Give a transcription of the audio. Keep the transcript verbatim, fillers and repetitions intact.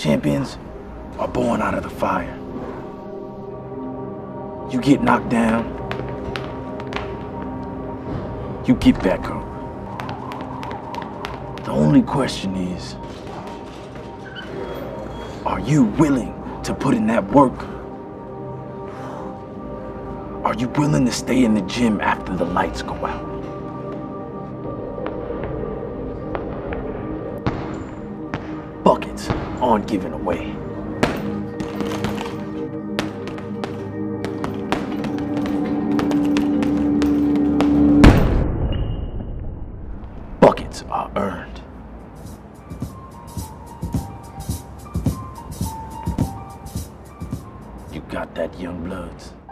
Champions are born out of the fire. You get knocked down, you get back up. The only question is, are you willing to put in that work? Are you willing to stay in the gym after the lights go out? Buckets aren't given away. Buckets are earned. You got that, young bloods?